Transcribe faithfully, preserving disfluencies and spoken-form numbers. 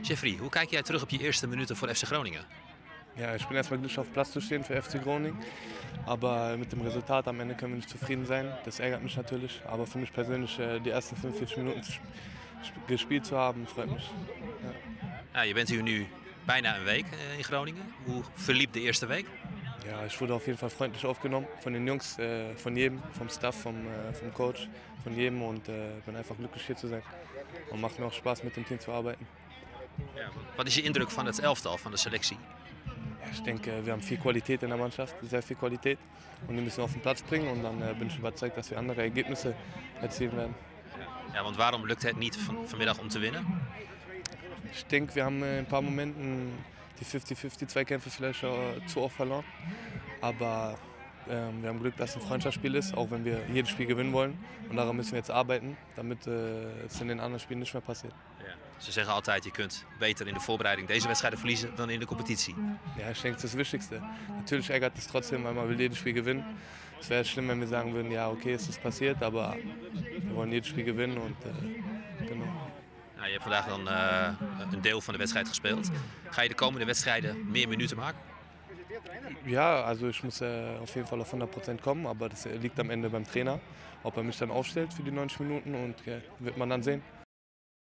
Jeffrey, hoe kijk jij terug op je eerste minuten voor F C Groningen? Ja, ich bin erstmal glücklich auf dem Platz zu stehen für F C Groningen. Aber mit dem Resultat am Ende können wir nicht zufrieden sein. Das ärgert mich natürlich. Aber für mich persönlich äh, die ersten fünfundvierzig Minuten gespielt zu haben, freut mich. Ja. Ja, je bent hier nu bijna een week eh, in Groningen. Hoe verliep de eerste week? Ja, ich wurde auf jeden Fall freundlich aufgenommen von den Jungs, äh, von jedem, vom Staff, vom, äh, vom Coach, von jedem und äh, bin einfach glücklich hier zu sein. Und macht mir auch Spaß mit dem Team zu arbeiten. Ja, wat is je indruk van het elftal, van de selectie? Ja, ich denke, wir haben viel Qualität in der Mannschaft, sehr viel Qualität und die müssen wir auf den Platz bringen und dann äh, bin ich überzeugt, dass wir andere Ergebnisse erzielen werden. Ja, want waarom lukt het niet van, vanmiddag om te winnen? Ich denke, wir haben in ein paar Momenten die fünfzig fünfzig Zweikämpfe vielleicht äh, zu oft verloren. Aber ähm, wir haben Glück, dass es ein Freundschaftsspiel ist, auch wenn wir jedes Spiel gewinnen wollen. Und daran müssen wir jetzt arbeiten, damit äh, es in den anderen Spielen nicht mehr passiert. Ja. Ze zeggen altijd, je kunt beter in de voorbereiding deze wedstrijden verliezen dan in de competitie. Ja, ich denke, das ist das Wichtigste. Natürlich ärgert es trotzdem, weil man will jedes Spiel gewinnen. Es wäre schlimm, wenn wir sagen würden, ja, okay, es ist passiert, aber wir wollen jedes Spiel gewinnen und äh, genau. Nou, je hebt vandaag dan uh, een deel van de wedstrijd gespeeld. Ga je de komende wedstrijden meer minuten maken? Ja, also ich muss äh, auf jeden Fall auf hundert Prozent kommen, aber das liegt am Ende beim Trainer, ob er mich dann aufstellt für die neunzig Minuten und äh, wird man dann sehen.